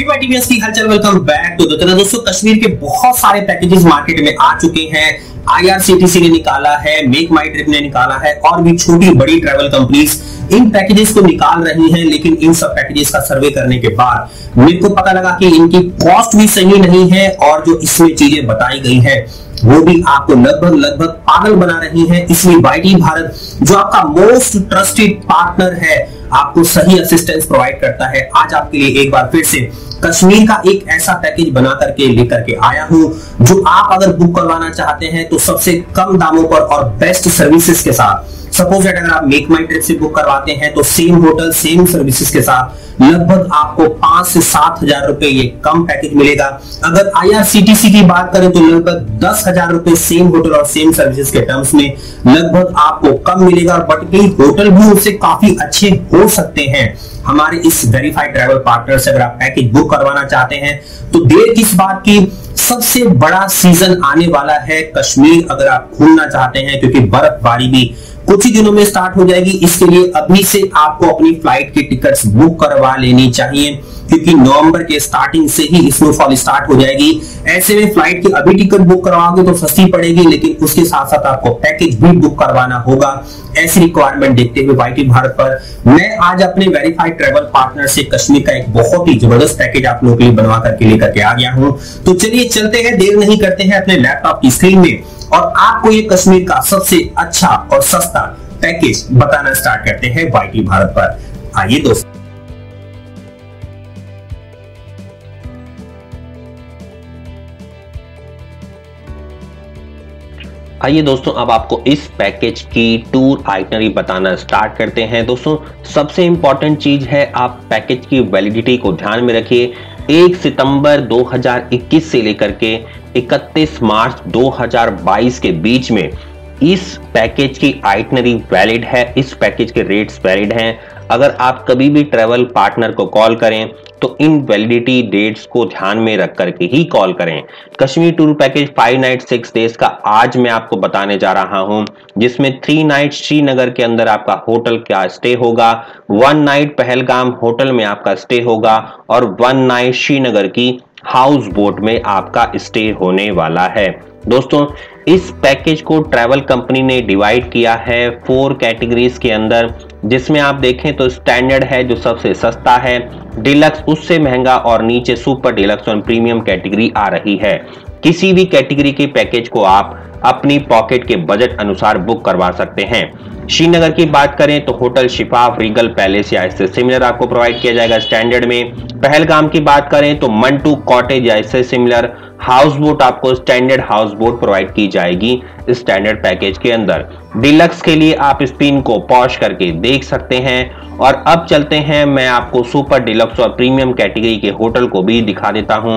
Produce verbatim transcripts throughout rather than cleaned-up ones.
TVS की हलचल, welcome back to the channel. दोस्तों, कश्मीर के बहुत सारे पैकेजेस मार्केट में आ चुके हैं। आईआरसीटीसी ने निकाला है, मेक माई ट्रिप ने निकाला है और भी छोटी बड़ी ट्रैवल कंपनीज इन पैकेजेस को निकाल रही हैं। लेकिन इन सब पैकेजेस का सर्वे करने के बाद मेरे को पता लगा कि इनकी कॉस्ट भी सही नहीं है और जो इसमें चीजें बताई गई है वो भी आपको लगभग लगभग पागल बना रही है। इसलिए वाईटी भारत, जो आपका मोस्ट ट्रस्टेड पार्टनर है, आपको सही असिस्टेंस प्रोवाइड करता है। आज आपके लिए एक बार फिर से कश्मीर का एक ऐसा पैकेज बना करके लेकर के आया हूं जो आप अगर बुक करवाना चाहते हैं तो सबसे कम दामों पर और बेस्ट सर्विसेज के साथ। सपोज दैट अगर आप मेक माई ट्रिप से बुक करवाते हैं तो सेम होटल सेम सर्विसेज के साथ लगभग आपको पांच से सात हजार रुपए ये कम पैकेज मिलेगा। अगर आईआरसीटीसी की बात करें तो लगभग दस हजार रुपए सेम होटल और सेम सर्विसेज के टर्म्स में लगभग आपको कम मिलेगा। बट कई होटल भी उससे काफी अच्छे हो सकते हैं। हमारे इस वेरीफाइड ट्रैवल पार्टनर से अगर आप पैकेज बुक करवाना चाहते हैं तो देर किस बात की, सबसे बड़ा सीजन आने वाला है कश्मीर अगर आप घूमना चाहते हैं, क्योंकि बर्फबारी भी कुछ ही दिनों में स्टार्ट हो जाएगी। इसके लिए अभी से आपको अपनी फ्लाइट की टिकट्स बुक करवा लेनी चाहिए, क्योंकि नवंबर के स्टार्टिंग से ही स्नोफॉल स्टार्ट हो जाएगी। ऐसे में फ्लाइट की अभी टिकट बुक करवाओगे तो सस्ती पड़ेगी, लेकिन उसके साथ साथ आपको पैकेज भी बुक करवाना होगा। ऐसी रिक्वायरमेंट देखते हुए वाईटी भारत पर मैं आज अपने वेरीफाइड ट्रैवल पार्टनर से कश्मीर का एक बहुत ही जबरदस्त पैकेज आप लोगों के लिए बनवा करके लेकर के आ गया हूं। तो चलिए चलते हैं, देर नहीं करते हैं अपने लैपटॉप की स्क्रीन में और आपको ये कश्मीर का सबसे अच्छा और सस्ता पैकेज बताना स्टार्ट करते हैं वाईटी भारत पर। आइए दोस्तों, आइए दोस्तों अब आपको इस पैकेज की टूर आइटनरी बताना स्टार्ट करते हैं। दोस्तों, सबसे इंपॉर्टेंट चीज है, आप पैकेज की वैलिडिटी को ध्यान में रखिए। एक सितंबर दो हज़ार इक्कीस से लेकर के इकतीस मार्च दो हज़ार बाईस के बीच में इस पैकेज की आइटनरी वैलिड है। इस पैकेज के रेट्स वैलिड हैं। अगर आप कभी भी ट्रैवल पार्टनर को कॉल करें तो इन वैलिडिटी डेट्स को ध्यान में रख करके ही कॉल करें। Kashmir tour package five night six days का आज मैं आपको बताने जा रहा हूं, जिसमें थ्री नाइट श्रीनगर के अंदर आपका होटल का स्टे होगा, वन नाइट पहलगाम होटल में आपका स्टे होगा और वन नाइट श्रीनगर की हाउस बोट में आपका स्टे होने वाला है। दोस्तों, इस पैकेज को ट्रैवल कंपनी ने डिवाइड किया है फोर कैटेगरीज के अंदर, जिसमें आप देखें तो स्टैंडर्ड है जो सबसे सस्ता है, डिलक्स उससे महंगा और नीचे सुपर डिलक्स और प्रीमियम कैटेगरी आ रही है। किसी भी कैटेगरी के पैकेज को आप अपनी पॉकेट के बजट अनुसार बुक करवा सकते हैं। श्रीनगर की बात करें तो होटल शिफाफ, रीगल पैलेस या इससे सिमिलर आपको प्रोवाइड किया जाएगा स्टैंडर्ड में। पहलगाम की बात करें तो मंटू कॉटेज या इससे सिमिलर हाउस बोट आपको स्टैंडर्ड हाउस बोट प्रोवाइड की जाएगी स्टैंडर्ड पैकेज के अंदर। डिलक्स के लिए आप इस पिन को पॉज करके देख सकते हैं। और अब चलते हैं, मैं आपको सुपर डिलक्स और प्रीमियम कैटेगरी के होटल को भी दिखा देता हूं।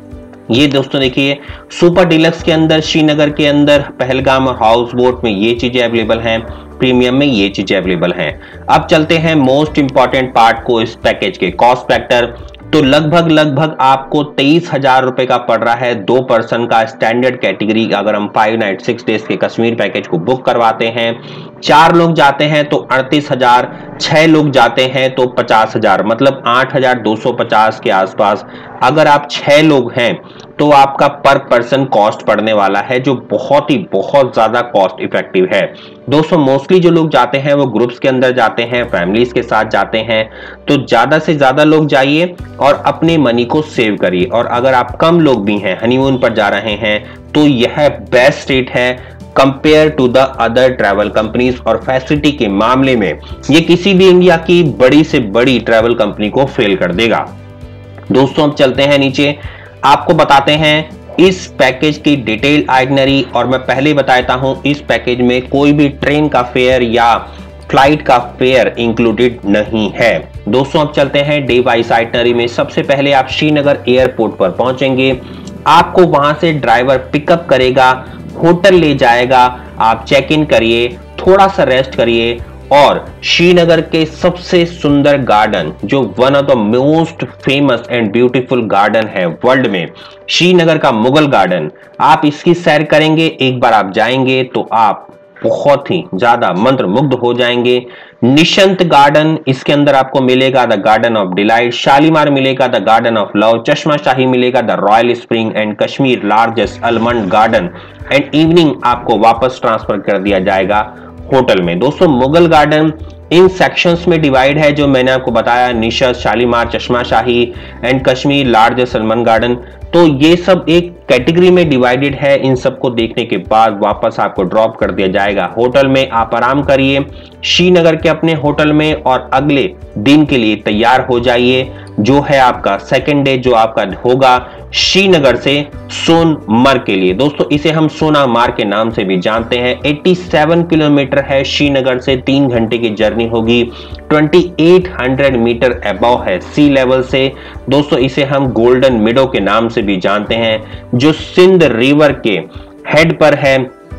ये दोस्तों देखिए, सुपर डिलक्स के अंदर श्रीनगर के अंदर पहलगाम और हाउस बोट में ये चीजें अवेलेबल हैं, प्रीमियम में ये चीजें अवेलेबल हैं। अब चलते हैं मोस्ट इंपॉर्टेंट पार्ट को, इस पैकेज के कॉस्ट फैक्टर। तो लगभग लगभग आपको तेईस हजार रुपए का पड़ रहा है दो पर्सन का स्टैंडर्ड कैटेगरी। अगर हम फाइव नाइट सिक्स डेज के कश्मीर पैकेज को बुक करवाते हैं, चार लोग जाते हैं तो अड़तीस हजार, छह लोग जाते हैं तो पचास हजार, मतलब आठ हजार दो सौ पचास के आसपास। अगर आप छह लोग हैं तो आपका पर पर्सन कॉस्ट पड़ने वाला है, जो बहुत ही बहुत ज्यादा कॉस्ट इफेक्टिव है। दोस्तों, मोस्टली जो लोग जाते हैं वो ग्रुप्स के अंदर जाते हैं, फैमिलीज के साथ जाते हैं, तो ज्यादा से ज्यादा लोग जाइए और अपने मनी को सेव करिए। और अगर आप कम लोग भी हैं, हनीमून पर जा रहे हैं, तो यह बेस्ट रेट है compare to the other travel companies. और फैसिलिटी के मामले में ये किसी भी इंडिया की बड़ी से बड़ी ट्रैवल कंपनी को फेल कर देगा। दोस्तों, अब चलते हैं नीचे, आपको बताते हैं इस पैकेज की डिटेल आइटनरी। और मैं पहले बताता हूं, इस पैकेज में कोई भी ट्रेन का फेयर या फ्लाइट का फेयर इंक्लूडेड नहीं है। दोस्तों, अब चलते हैं डे वाइज आइटनरी में। सबसे पहले आप श्रीनगर एयरपोर्ट पर पहुंचेंगे, आपको वहां से ड्राइवर पिकअप करेगा, होटल ले जाएगा, आप चेक इन करिए, थोड़ा सा रेस्ट करिए और श्रीनगर के सबसे सुंदर गार्डन, जो one of the most famous and beautiful garden है वर्ल्ड में, श्रीनगर का मुगल गार्डन, आप इसकी सैर करेंगे। एक बार आप जाएंगे तो आप बहुत ही ज्यादा मंत्रमुग्ध हो जाएंगे। निशंत गार्डन, इसके अंदर आपको मिलेगा the garden of delight. Shalimar मिलेगा the garden of love. Chashma Shahi मिलेगा the royal spring and Kashmir largest almond garden. And evening आपको वापस ट्रांसफर कर दिया जाएगा होटल में। दोस्तों मुगल गार्डन इन सेक्शंस में डिवाइड है, जो मैंने आपको बताया, Nishat, Shalimar, Chashma Shahi and Kashmir largest almond garden. तो ये सब एक कैटेगरी में डिवाइडेड है। इन सबको देखने के बाद वापस आपको ड्रॉप कर दिया जाएगा होटल में। आप आराम करिए श्रीनगर के अपने होटल में और अगले दिन के लिए तैयार हो जाइए, जो है आपका सेकेंड डे, जो आपका होगा श्रीनगर से सोनमर्ग के लिए। दोस्तों इसे हम सोनामार्ग के नाम से भी जानते हैं। सत्तासी किलोमीटर है श्रीनगर से, तीन घंटे की जर्नी होगी। अट्ठाईस सौ मीटर अबव है सी लेवल से। दोस्तों इसे हम गोल्डन मिडो के नाम से भी जानते हैं, जो सिंध रिवर के हेड पर है।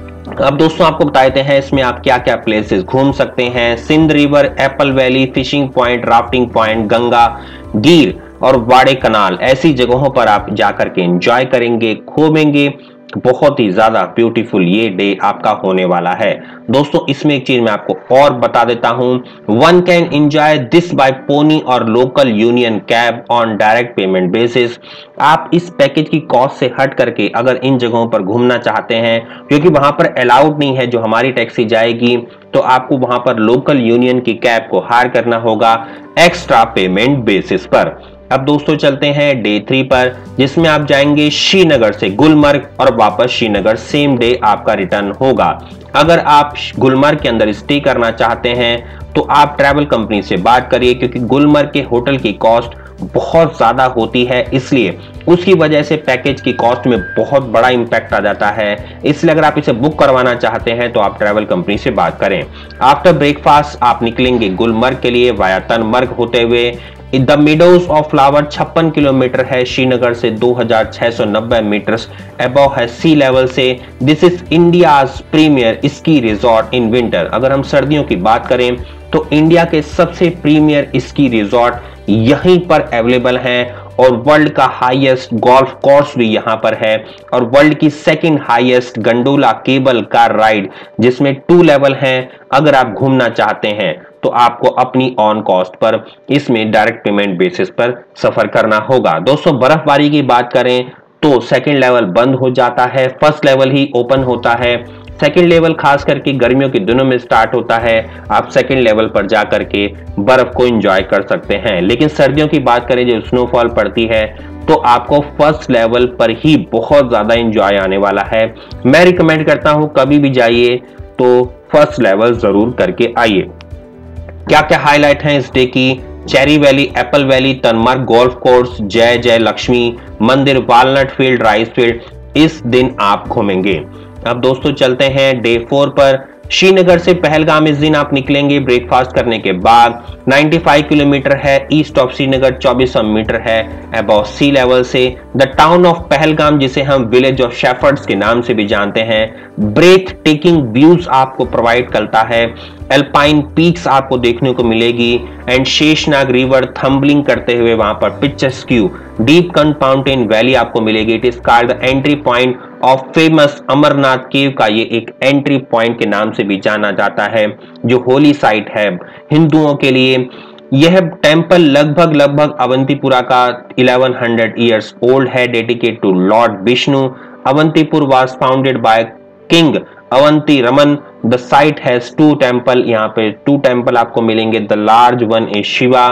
अब दोस्तों आपको बता देते हैं इसमें आप क्या क्या प्लेसेस घूम सकते हैं। Sindh river, apple valley, fishing point, rafting point, Gagangir और वाड़े कनाल, ऐसी जगहों पर आप जाकर के एंजॉय करेंगे, घूमेंगे। बहुत ही ज्यादा ब्यूटीफुल ये डे आपका होने वाला है। दोस्तों इसमें एक चीज मैं आपको और बता देता हूं, one can enjoy this by pony और local union cab on direct payment basis. आप इस पैकेज की कॉस्ट से हट करके अगर इन जगहों पर घूमना चाहते हैं, क्योंकि वहां पर अलाउड नहीं है जो हमारी टैक्सी जाएगी, तो आपको वहां पर लोकल यूनियन की कैब को हायर करना होगा एक्स्ट्रा पेमेंट बेसिस पर। अब दोस्तों चलते हैं डे थ्री पर, जिसमें आप जाएंगे श्रीनगर से गुलमर्ग और वापस श्रीनगर सेम डे आपका रिटर्न होगा। अगर आप गुलमर्ग के अंदर स्टे करना चाहते हैं तो आप ट्रैवल कंपनी से बात करिए, क्योंकि गुलमर्ग के होटल की कॉस्ट बहुत ज्यादा होती है, इसलिए उसकी वजह से पैकेज की कॉस्ट में बहुत बड़ा इंपैक्ट आ जाता है। इसलिए अगर आप इसे बुक करवाना चाहते हैं तो आप ट्रैवल कंपनी से बात करें। आफ्टर ब्रेकफास्ट आप निकलेंगे गुलमर्ग के लिए वाया तनमर्ग होते हुए। द मिडोज ऑफ फ्लावर छप्पन किलोमीटर है श्रीनगर से, दो हज़ार छह सौ नब्बे मीटर अबव है सी लेवल से। This is India's premier ski resort in winter. अगर हम सर्दियों की बात करें तो इंडिया के सबसे प्रीमियर स्की रिजॉर्ट यहीं पर अवेलेबल हैं, और वर्ल्ड का हाईएस्ट गोल्फ कोर्स भी यहां पर है, और वर्ल्ड की second highest gondola cable car ride, जिसमें टू लेवल हैं। अगर आप घूमना चाहते हैं तो आपको अपनी ऑन कॉस्ट पर इसमें डायरेक्ट पेमेंट बेसिस पर सफर करना होगा। दोस्तों बर्फबारी की बात करें तो सेकंड लेवल बंद हो जाता है, फर्स्ट लेवल ही ओपन होता है। सेकंड लेवल खास करके गर्मियों के दिनों में स्टार्ट होता है। आप सेकंड लेवल पर जाकर के बर्फ को एंजॉय कर सकते हैं। लेकिन सर्दियों की बात करें, जब स्नोफॉल पड़ती है, तो आपको फर्स्ट लेवल पर ही बहुत ज्यादा एंजॉय आने वाला है। मैं रिकमेंड करता हूं कभी भी जाइए तो फर्स्ट लेवल जरूर करके आइए। क्या क्या हाईलाइट है इस डे की? Cherry valley, apple valley, Tanmarg golf course, Jai Jai Lakshmi मंदिर, वालनट फील्ड, राइस फील्ड, इस दिन आप घूमेंगे। अब दोस्तों चलते हैं डे फोर पर। श्रीनगर से पहलगाम इस दिन आप निकलेंगे ब्रेकफास्ट करने के बाद। पचानवे किलोमीटर है ईस्ट ऑफ श्रीनगर, चौबीस सौ मीटर है अबव सी लेवल से। द टाउन ऑफ पहलगाम, जिसे हम विलेज ऑफ शेफर्ड्स के नाम से भी जानते हैं, ब्रेथ टेकिंग व्यूज आपको प्रोवाइड करता है। एल्पाइन पीक्स आपको देखने को मिलेगी एंड शेषनाग रिवर थम्बलिंग करते हुए वहां पर पिक्चर्स्क्यू डीप कंड माउंटेन वैली आपको मिलेगी। It is called the entry point of famous Amarnath cave का ये एक एंट्री पॉइंट के नाम से भी जाना जाता है, जो होली साइट है हिंदुओं के लिए। यह टेंपल लगभग लगभग अवंतीपुरा का ग्यारह सौ इयर्स ओल्ड है, dedicate to lord Vishnu. Avantipur was founded by king Avanti Raman. The site has two temple, यहाँ पे टू टेंपल आपको मिलेंगे। The large one is Shiva.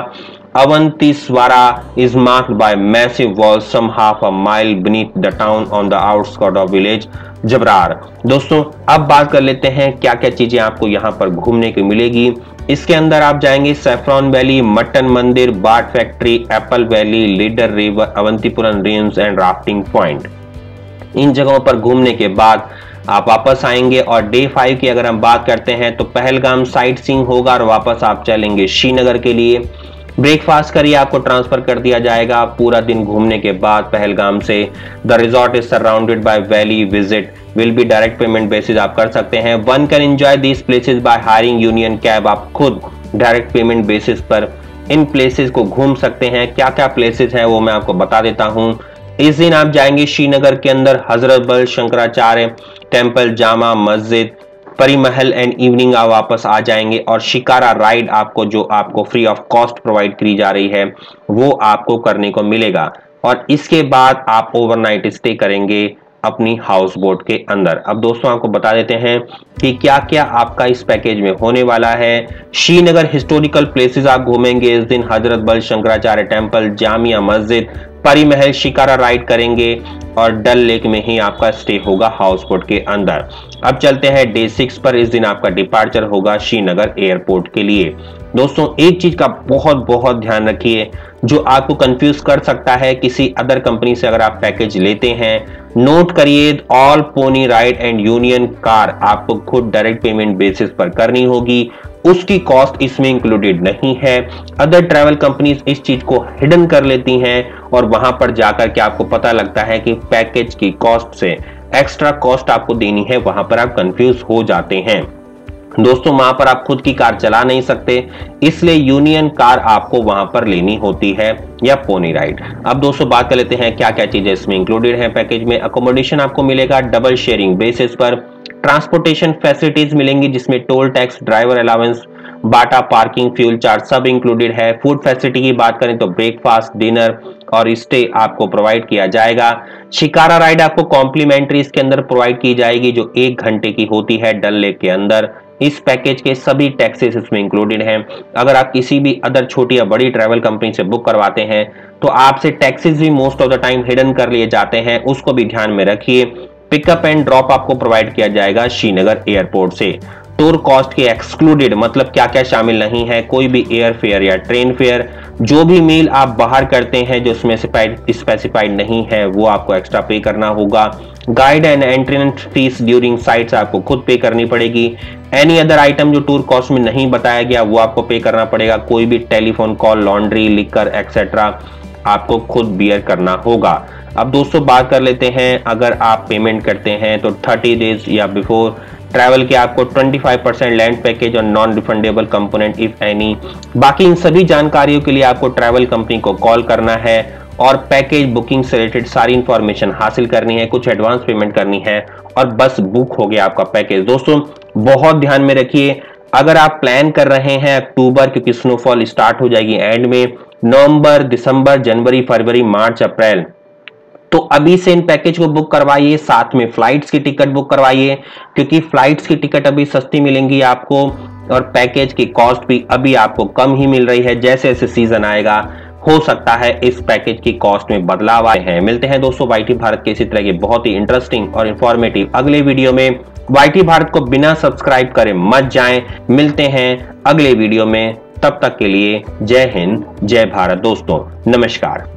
Avantiswara is marked by massive walls some half a mile beneath the town on the outskirts of village Jabrar. दोस्तों अब बात कर लेते हैं क्या क्या चीजें आपको यहाँ पर घूमने को मिलेगी। इसके अंदर आप जाएंगे सैफ्रॉन वैली, मटन मंदिर, bat factory, apple valley, Lidder river, Avantipuram range and rafting point. इन जगहों पर घूमने के बाद आप वापस आएंगे और डे फाइव की अगर हम बात करते हैं तो पहलगाम साइट सीइंग होगा और वापस आप चलेंगे श्रीनगर के लिए। ब्रेकफास्ट करिए, आपको ट्रांसफर कर दिया जाएगा। पूरा दिन घूमने के बाद पहलगाम से the resort is surrounded by valley, visit will be direct payment basis आप कर सकते हैं। One can enjoy this places by hiring union cab. आप खुद डायरेक्ट पेमेंट बेसिस पर इन प्लेसेस को घूम सकते हैं। क्या क्या प्लेसेस है वो मैं आपको बता देता हूँ। इस दिन आप जाएंगे श्रीनगर के अंदर हजरत बल शंकराचार्य टेम्पल, जामा मस्जिद, परी महल एंड इवनिंग आप वापस आ जाएंगे और शिकारा राइड आपको जो आपको फ्री ऑफ कॉस्ट प्रोवाइड करी जा रही है वो आपको करने को मिलेगा। और इसके बाद आप ओवरनाइट स्टे करेंगे अपनी हाउस बोट के अंदर। अब दोस्तों आपको बता देते हैं कि क्या क्या आपका इस पैकेज में होने वाला है। श्रीनगर हिस्टोरिकल प्लेसेस आप घूमेंगे इस दिन, हजरत बल शंकराचार्य टेम्पल, जामिया मस्जिद, परी महल, शिकारा राइड करेंगे और डल लेक में ही आपका स्टे होगा हाउस बोट के अंदर। अब चलते हैं डे सिक्स पर। इस दिन आपका डिपार्चर होगा श्रीनगर एयरपोर्ट के लिए। दोस्तों एक चीज का बहुत बहुत ध्यान रखिए जो आपको कंफ्यूज कर सकता है किसी अदर कंपनी से अगर आप पैकेज लेते हैं, नोट करिए all pony ride and union car आपको खुद डायरेक्ट पेमेंट बेसिस पर करनी होगी, उसकी कॉस्ट इसमें इंक्लूडेड नहीं है। अदर ट्रैवल कंपनीज इस चीज को हिडन कर लेती हैं और वहां पर जाकर के आपको पता लगता है कि पैकेज की कॉस्ट से एक्स्ट्रा कॉस्ट आपको देनी है, वहां पर आप कंफ्यूज हो जाते हैं। दोस्तों वहां पर आप खुद की कार चला नहीं सकते, इसलिए यूनियन कार आपको वहां पर लेनी होती है या पोनी राइड। अब दोस्तों बात कर लेते हैं क्या क्या चीजें इसमें इंक्लूडेड है पैकेज में। अकोमोडेशन आपको मिलेगा डबल शेयरिंग बेसिस पर, ट्रांसपोर्टेशन फैसिलिटीज मिलेंगी जिसमें toll tax, driver allowance, batta parking, fuel charge सब इंक्लूडेड है। फूड फैसिलिटी की बात करें तो ब्रेकफास्ट, डिनर और स्टे आपको प्रोवाइड किया जाएगा। शिकारा राइड आपको कॉम्प्लीमेंट्री इसके अंदर प्रोवाइड की जाएगी जो एक घंटे की होती है डल लेक के अंदर। इस पैकेज के सभी टैक्सेस इसमें इंक्लूडेड हैं। अगर आप किसी भी अदर छोटी या बड़ी ट्रैवल कंपनी से बुक करवाते हैं तो आपसे टैक्सेस भी most of the time hidden कर लिए जाते हैं, उसको भी ध्यान में रखिए। पिकअप एंड ड्रॉप आपको प्रोवाइड किया जाएगा श्रीनगर एयरपोर्ट से। टूर कॉस्ट के एक्सक्लूडेड मतलब क्या क्या शामिल नहीं है, कोई भी एयर फेयर या ट्रेन फेयर, जो भी मील आप बाहर करते हैं जो उसमें स्पेसिफाइड नहीं है वो आपको एक्स्ट्रा पे करना होगा। Guide and entrance fees during sites आपको खुद पे करनी पड़ेगी। एनी अदर आइटम जो टूर कॉस्ट में नहीं बताया गया वो आपको पे करना पड़ेगा। कोई भी telephone call, laundry, liquor etcetera आपको खुद बियर करना होगा। अब दोस्तों बात कर लेते हैं अगर आप पेमेंट करते हैं तो थर्टी डेज या बिफोर ट्रैवल के आपको पच्चीस परसेंट लैंड पैकेज और non refundable component if any. बाकी इन सभी जानकारियों के लिए आपको ट्रैवल कंपनी को कॉल करना है और पैकेज बुकिंग से रिलेटेड सारी इंफॉर्मेशन हासिल करनी है, कुछ एडवांस पेमेंट करनी है और बस बुक हो गया आपका पैकेज। दोस्तों बहुत ध्यान में रखिए अगर आप प्लान कर रहे हैं अक्टूबर, क्योंकि स्नोफॉल स्टार्ट हो जाएगी एंड में, नवंबर, दिसंबर, जनवरी, फरवरी, मार्च, अप्रैल, तो अभी से इन पैकेज को बुक करवाइए। साथ में फ्लाइट्स की टिकट बुक करवाइए क्योंकि फ्लाइट्स की टिकट अभी सस्ती मिलेंगी आपको और पैकेज की कॉस्ट भी अभी आपको कम ही मिल रही है। जैसे जैसे सीजन आएगा हो सकता है इस पैकेज की कॉस्ट में बदलाव आए हैं। मिलते हैं दोस्तों वाईटी भारत के इसी तरह के बहुत ही इंटरेस्टिंग और इंफॉर्मेटिव अगले वीडियो में। वाईटी भारत को बिना सब्सक्राइब करे मत जाएं। मिलते हैं अगले वीडियो में, तब तक के लिए जय हिंद, जय भारत दोस्तों, नमस्कार।